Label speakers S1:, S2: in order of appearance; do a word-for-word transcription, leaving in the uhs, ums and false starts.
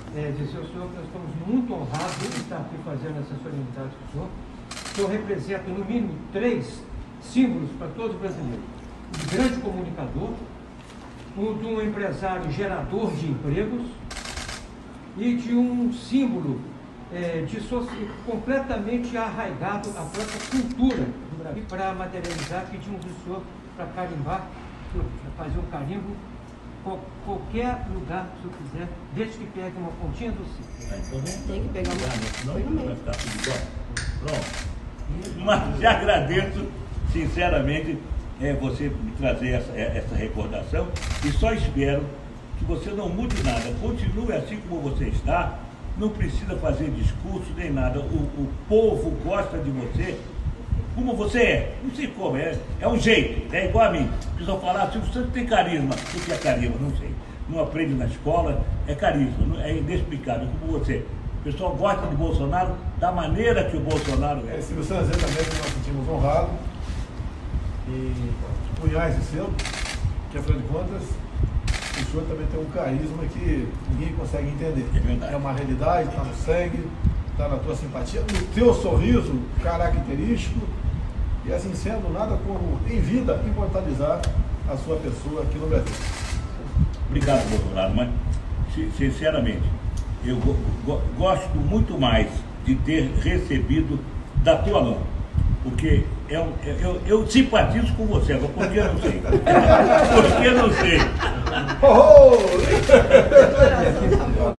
S1: é, dizer ao senhor que nós estamos muito honrados de estar aqui fazendo essa solenidade com o senhor. O senhor representa, no mínimo, três símbolos para todos os brasileiros. Um grande comunicador, um de um empresário gerador de empregos e de um símbolo é, de completamente arraigado à própria cultura do Brasil. Para materializar, pedimos ao senhor para carimbar, para fazer um carimbo, qualquer lugar que o senhor quiser, desde que pegue uma pontinha do círculo.
S2: Tem que pegar uma
S3: não, não vai ficar tudo igual. Pronto. Mas te agradeço, sinceramente, é, você me trazer essa, essa recordação e só espero que você não mude nada, continue assim como você está, não precisa fazer discurso nem nada, o, o povo gosta de você como você é, não sei como, é, é um jeito, é igual a mim. Precisa falar assim, você tem carisma, o que é carisma? Não sei, não aprende na escola, é carisma, é inexplicável, como você. O pessoal gosta de Bolsonaro da maneira que o Bolsonaro é.
S4: É, Silvio Santos também que nós sentimos honrado e punhais de selo, que afinal de contas o senhor também tem um carisma que ninguém consegue entender.
S3: É verdade.
S4: É uma realidade, está no sangue, está na tua simpatia, no teu sorriso característico, e assim sendo, nada como em vida imortalizar a sua pessoa aqui no Brasil.
S3: Obrigado, Bolsonaro, mas sinceramente, eu go go gosto muito mais de ter recebido da tua mão, porque eu, eu, eu simpatizo com você, agora porque eu não sei. Porque eu não sei.
S4: Oh, oh!